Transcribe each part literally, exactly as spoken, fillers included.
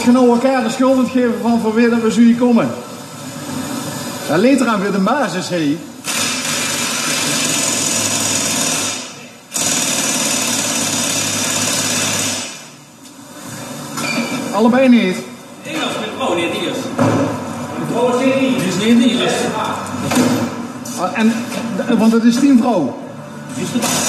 je nou elkaar de schuld moet geven van voor wie dat we zo hier komen. En later aan weer de basis, hé. Allebei niet. Ik was met vrouw niet eerst. De vrouw is niet hier. Die is niet hier. Ah, en, want het is tien vrouw. Die is de baas.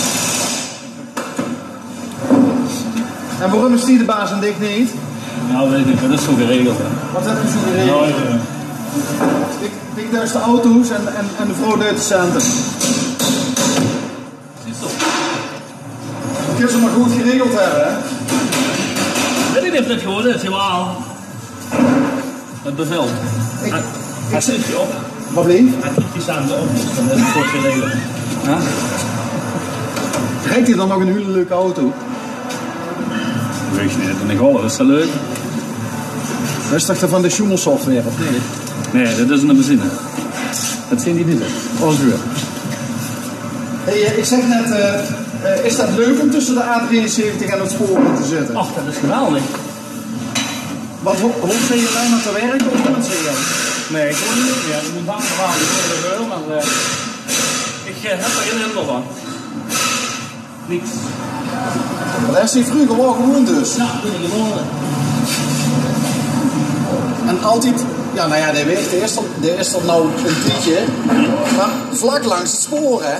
En waarom is die de baas en Dick niet? Nou, weet ik niet, dat is zo geregeld. Hè. Wat heb je zo geregeld? Nou, ja. Dick, Dick duist de auto's en, en, en de vrouw duist de centen. Ziet zo. Dat kun je ze maar goed geregeld hebben, hè? Weet ik niet of dat gewoon is, helemaal. Het bevel. Ik, Hij, ik hij zeg, zit je op. wat bleef? Hij tikt die samen op, dus dan is het goed geregeld. Ja? Rijdt hij dan nog een hele leuke auto? Weet je niet, dat is niet alles, dat is wel leuk. Dat is toch de van de Schumel software, of niet? Nee, dat is een benzine. Dat zien die niet. Alles duur. Hey, ik zeg net, uh, uh, is dat leuk om tussen de A drieënzeventig en het spoor te zitten? Ach, dat is geweldig. Wat hoe zeg je daar naar te werken of wat zeg je? Nee, ik hoor niet. Ja, ik moet bang verhaal, ik hoor er wel, maar uh, ik uh, heb er geen hinder van. Niks. Dat is die vroeger wel gewoon dus. Ja, ben ik gewoon. En altijd, ja nou ja, die weg, die is er, die is er nou een tientje, maar vlak langs het spoor, hè.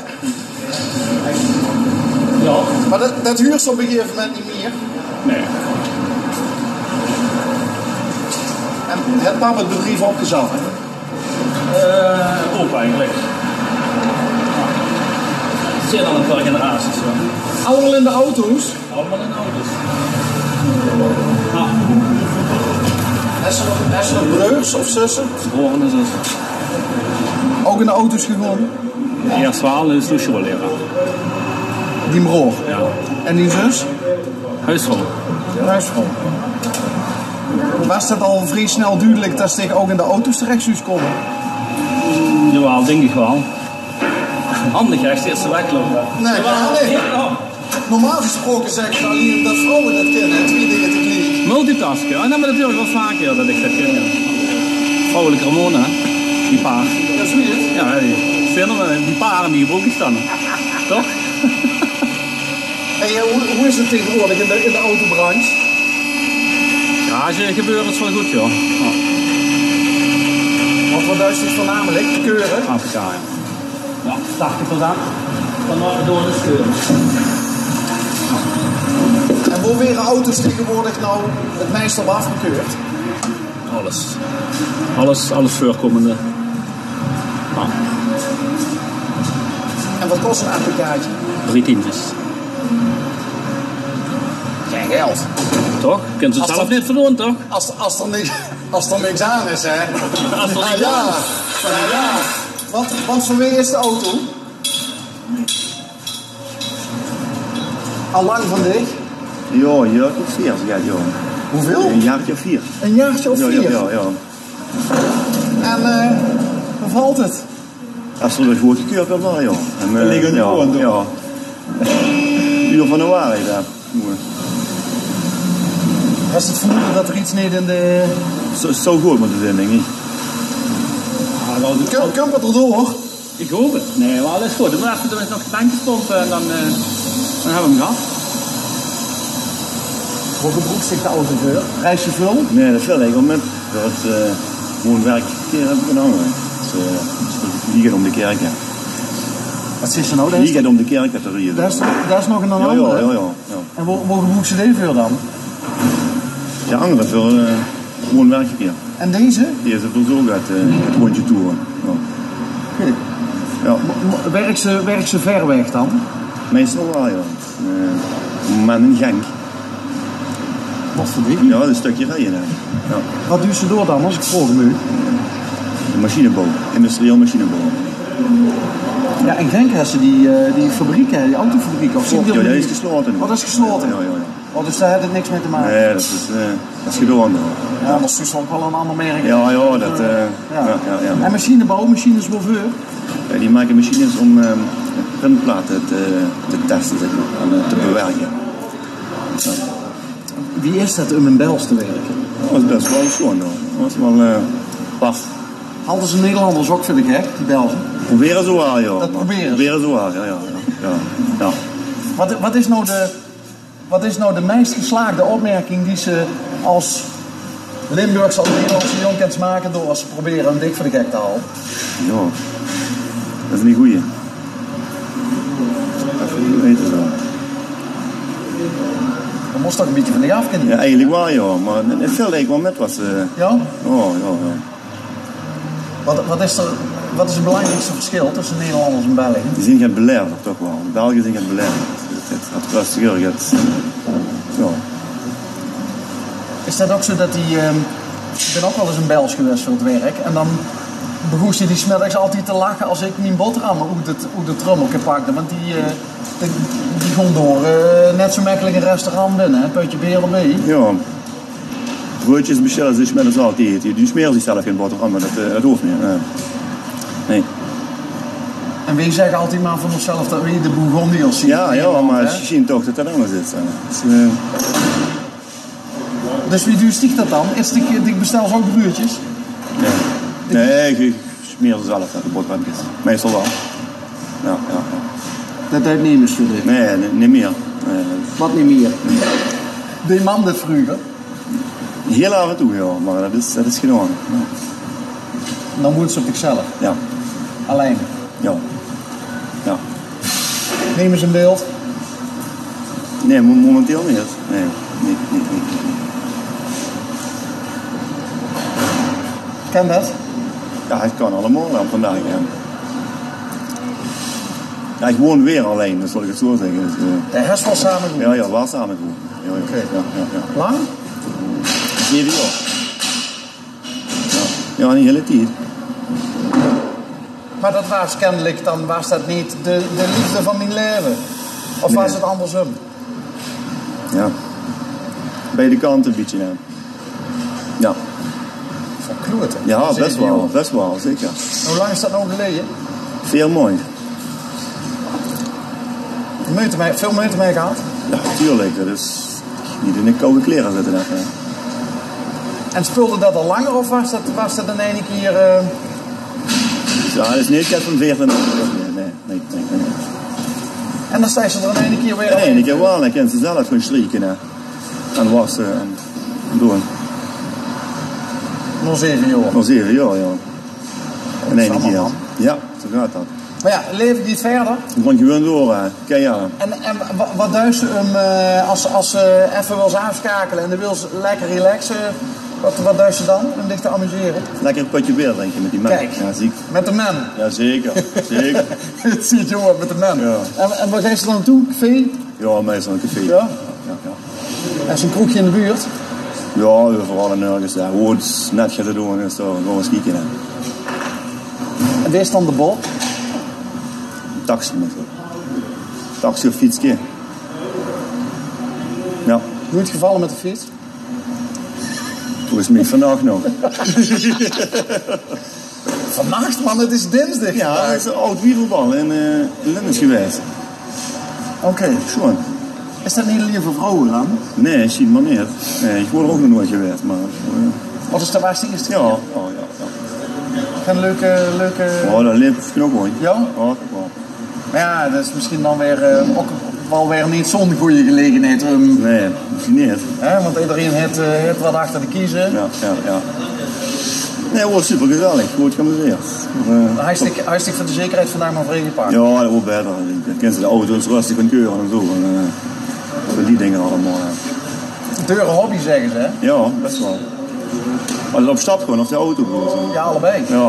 Ja. Maar dat, dat huurt ze op een gegeven moment niet meer. Nee. En het pap het bedrijf opgezet, hè. Uh, ook eigenlijk. Het zijn al een paar generaties. Ja. Allemaal in de auto's. Allemaal in auto's. Nou, Is er nog, is er nog broers of zussen? broer en zus. Ook in de auto's gewonnen. Ja, Zwaal is de schooleraar. Die broer. Ja. En die zus? Huisvrouw. Huisvrouw. Was dat al vrij snel duidelijk dat ze ook in de auto's terecht zou komen? Jawel, denk ik wel. Handig, hij steeds te weglopen. Nee, Jawel, nee. ja. Normaal gesproken zeg je alleen dat vrouwen dat kennen, twee dingen tegelijk. Multitasken, en dat heb ik natuurlijk wel vaker dat ik dat ken. Ja. Vrouwelijke hormonen, hè? Die paar. Dat is weer. Ja, die, vinden, die paren die gebroken staan. Toch? Hey, hoe, hoe is het tegenwoordig in de, in de autobranche? Ja, als je gebeurt is wel goed, joh. Ja. Want wat duist het voornamelijk? Keuren? Afrika, ja. Ja, tachtig procent van door de scheur. En hoe werden auto's tegenwoordig nou het meest op afgekeurd? Alles. Alles, alles voorkomende. Ja. En wat kost een applicaatje? Drie tientjes. Geen geld. Toch? Je kunt het Als zelf dat- niet verdoen, toch? Als, als, er niks, als er niks aan is, hè? Als er Ja, niks ja. aan Ja, ja. Want, want voor wie is de auto? Al lang van dich? Ja, een jaartje of vier, ja, ja. Hoeveel? Een jaartje of vier. Een jaartje of Ja, vier? ja, ja, ja. En uh, hoe valt het? Als er dus wordt gekeurd wordt, wel, ja. En, Er liggen ja, gewoon, toch? ja. Uur van de waarheid, daar. Mooi. Was het vermoeden dat er iets niet in de... Zo, zo goed met de zin, denk ik. Ja, wel, Kun- Kump het erdoor? ik hoop het. Nee, maar alles goed. Dan moet even nog tankjes pompen en dan, uh, dan hebben we hem gehad. Hoe gebroekt zich de autochauffeur? Reis je veel? Nee, dat viel eigenlijk wel met. Dat het uh, gewoon werkverkeer heb ik gedaan. Dus, uh, die gaat om de kerk, ja. Wat zit ze nou? Daar Die is, gaat om de kerk, dat er hier. daar is, daar is nog een Ja, andere. ja, ja, ja. ja. En hoe, hoe gebroekt ze deze voor dan? Ja, andere voor uh, gewoon werkverkeer. En deze? Die is er voor zo gaat, uh, het rondje toeren. Ja. Oké. Ja. M- Werkt ze, werkt ze ver weg dan? Meestal wel, ja. Uh, maar in Genk. Wat voor ding? Ja, dat is een stukje rijden. Hè. Ja. Wat duurt ze door dan als ik volg nu? De machinebouw, industrieel machinebouw. Ja, in Genk hebben ze die, uh, die fabrieken, die autofabrieken. Of zien die Ja, op dat die- is gesloten. Oh, dat is gesloten? Ja, ja, ja. Oh, dus daar heeft het niks mee te maken? Nee, dat is, uh, dat is gedaan. Ja, anders is het ook wel een ander merk. Ja, ja, dat... Uh, Ja. ja. Ja, ja, En machinebouw, machinechauffeur. ja. Die maken machines om um, printplaten te, te testen, zeg maar, en uh, te bewerken. Ja. Wie is dat om in Bels te werken? Dat was best wel schoon hoor. Dat was wel uh, paf. Hadden ze Nederlanders ook, vind ik, hè, die Belgen? Proberen zo waar, ja. Dat proberen ze. Proberen zo waar, ja, ja, ja. ja. Wat, wat, is nou de, wat is nou de meest geslaagde opmerking die ze als Limburgse als Nederlandse jongens maken door als ze proberen een dik voor de gek te halen? Ja, dat is niet goeie. Even weten zo. Dan moest toch een beetje van de af kunnen. Ja, eigenlijk wel ja, maar het viel eigenlijk wel met was. Uh... Ja? Oh, ja, ja. Wat, wat, is er, wat is het belangrijkste verschil tussen Nederlanders en Belgen? Die zijn geen beleven toch wel. De Belgen zijn geen beleven. Het gaat rustiger. Het, ja. Is dat ook zo dat die... Uh, ik ben ook wel eens een Belg geweest voor het werk. En dan begoest hij die smiddags altijd te lachen als ik mijn boterham uit het, uit het trommelke pakte. Want die, uh, die, die gewoon door uh, net zo makkelijk een restaurant binnen. Een putje bier erbij. Ja. Broodjes bestellen ze smiddags altijd. Die smeren zichzelf geen boterham, maar dat, uh, dat hoeft niet. Nee. nee. En wie zegt altijd maar van onszelf dat we de Bourgondiërs zien? Ja, ja, maar hè? je ziet toch dat dat anders is. Dus, uh... dus wie doet zich dat dan? Is die, die bestel ze ook broodjes? Nee, nee ik smeer ze zelf de boterhammetjes. Meestal wel. Ja, ja, ja. Dat deed niet meer voor dit? Nee, nee, niet meer. Nee, wat niet meer? Nee. Die man dit vroeger? Heel af en toe, ja, maar dat is, dat is gedaan. Ja. Dan moet ze op zichzelf? Ja. Alleen? Ja. Ja. Neem eens een beeld. Nee, momenteel niet. Nee, niet, niet, niet. Kan dat? Ja, het kan allemaal dan vandaag, ja. Ja, ik woon weer alleen, dus zal ik het zo zeggen. Dus, uh... de rest wel samen doen? Ja, ja, wel samen doen. Ja, ja. Oké. Ja, ja, ja. Lang? Zeven jaar. Ja, ja, niet de hele tijd. Maar dat was kennelijk, dan was dat niet de, de liefde van mijn leven. Of nee. Was het andersom? Ja. Beide kanten een beetje, ja. Ja. Van kloten. Ja, best wel, best wel, zeker. Hoe lang is dat nou geleden? Veel mooi. Moeite mee, veel moeite mee gehad? Ja, tuurlijk. Dat is niet in de koude kleren zitten. Net, hè. En speelde dat al langer of was dat, was dat in één keer... Uh... Ja, dat is niet ik van veertien. Nee, nee, nee, nee, nee. En dan sta je er in één keer weer... Ja, nee, ik heb wel, dan kan ze zelf gewoon strieken hè. En wassen en, en doen. Nog zeven jaar? Nog zeven jaar, ja. In één keer. Ja, zo gaat dat. Maar ja, leef ik niet verder? Dan gewoon gewoon door, hè. Kijk ja. En, en wat duist ze hem uh, als, als ze uh, even wil ze afschakelen en dan wil ze lekker relaxen? Wat, wat duist ze dan om zich te amuseren? Lekker een potje beer drinken met die man. Kijk, ja, ziek. met de man? Ja, zeker. Zeker. Het ziet jongen met de man. Ja. En, en waar ga je ze dan naartoe? Café? Ja, meestal een café. Ja? Ja, ja. En zo'n kroegje in de buurt? Ja, vooral en nergens. Ja, hoe het net gaat doen is toch gewoon eens kijken. Hè. En waar is dan de bol? Taxi met taxi of fietsje. Ja. Nooit gevallen met de fiets? Volgens mij vandaag nog. Vannacht man, het is dinsdag. Ja, dat is een oud wieverbal in, uh, in Lindens geweest. Oké. Okay. Schoon. Is dat niet alleen voor vrouwen dan? Nee, zie maar niet. Nee, ik word er ook nog nooit geweest, maar... Uh, Wat is de eerste eerste ja, oh, ja, ja. Geen leuke, leuke... Oh, dat leeft ook mooi. Ja? Oh, dat wel. Maar ja, dat is misschien dan weer uh, ook wel weer niet zo'n goede gelegenheid. Um, nee, misschien niet. Hè, want iedereen heeft, uh, heeft wat achter de kiezen. Ja, ja, ja. Nee, het wordt super gezellig. Goed geamuseerd. Uh, hij stikt voor de zekerheid vandaag maar vrij gepakt. Ja, dat wordt beter. Ik ken ze de auto's rustig en keuren en zo. En, uh, voor die dingen allemaal. Ja. Dure hobby zeggen ze, hè? Ja, best wel. Maar het op stap gewoon, of de auto gewoon. Ja, allebei. Ja.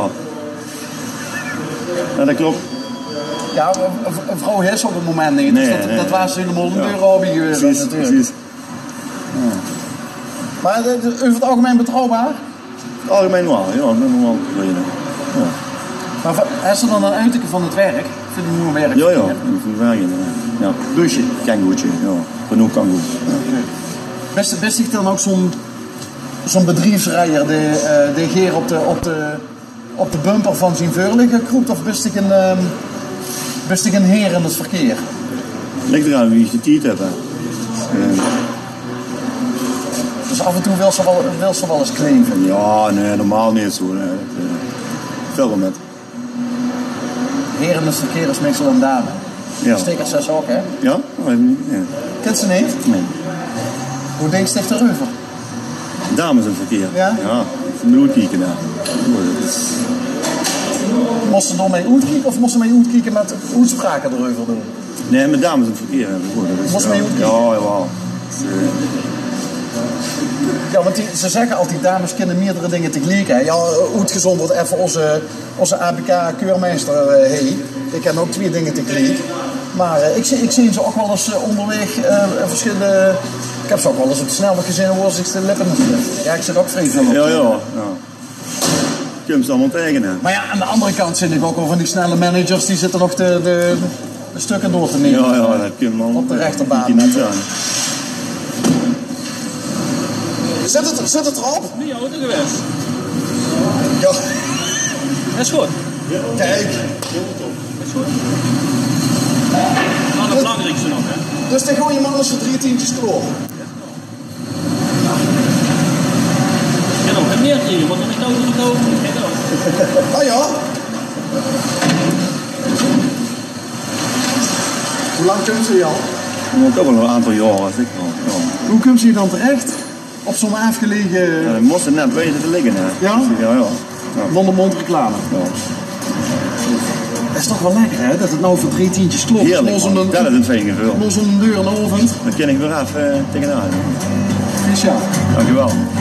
Ja, dat klopt. Ja, een vrouw is op het moment niet. Nee, dus dat, nee, dat was helemaal een ja. dure hobby geweest Precies, natuurlijk. precies. Ja. Maar over het algemeen betrouwbaar? Het algemeen wel, ja, dat ben wel tevreden. Ja. Maar is er dan een uiterke van het werk? Ik vind het mooi werk. Ja, ja, van werk in. Ja. Douche? Kangoedje, ja. Genoeg kangoed. Ja. Okay. Best, best ik dan ook zo'n zo'n bedrijfsrijder die, uh, die geer op de, op, de, op de bumper van zijn veurliggen kroept? Of best ik een, um, best ik een heer in het verkeer? Ligt eraan wie je tijd hebt. Hè. Uh. Dus af en toe wil ze wel, wil ze wel eens kleven. Ja, nee, normaal niet zo. Nee. Dat, uh, veel wel met. Heren is verkeer is meestal een dame. Ja. Stekers zes ook, hè? Ja? Oh, ja. Kent ze niet? Nee. Hoe denkt Sticht erover? Dames in verkeer. Ja? Ja, van de kijken daar. Dat is... Moest ze door mee uitkijken of moest ze mee uitkijken met uitspraken erover doen? Nee, met dames in het verkeer hebben we. Moest je mee uitkijken? Ja, jawel. Dus, uh... Ja, want die, ze zeggen altijd, dames kunnen meerdere dingen tegelijk. Hè. Ja, uitgezonderd even onze, onze A B K-keurmeester. Uh, hey. Ik ken ook twee dingen tegelijk. Maar uh, ik, ik zie ze ook wel eens uh, onderweg uh, verschillende... Ik heb ze ook wel eens op de snelweg gezien hoe ze de lippen natuurlijk. Ja, ik zit ook vrij veel op. Ja, ja. ja. Je kunt ze allemaal tegen. Maar ja, aan de andere kant zit ik ook wel van die snelle managers, die zitten nog de, de, de stukken door te nemen. Ja, ja, dat kun je man. Op de rechterbaan. Niet aan. Zet het, zet het erop? Nu je auto geweest. Ja. Dat is goed. Kijk. Dat is goed. Nou, het belangrijkste nog, hè. Dus dan gewoon je man eens voor drie tientjes kloor. En nog het meer kriegen, want dan is het auto verkopen. Geen auto. Ah ja. Hoe lang kunt ze al? Dat ook wel een aantal jaren. Ik al. Ja. Hoe kunt ze dan terecht? Op zo'n afgelegen... Ja, dan moest het net weten te liggen. Hè. Ja? Ja, ja. Ja. Mond-op-mond reclame. Ja. Dat is toch wel lekker, hè? Dat het nou voor drie tientjes klopt. Heerlijk, man. Dat is een fijn gevoel. Los een deur in de oven. Dan ken ik weer even uh, tegenaan. Speciaal. Dankjewel.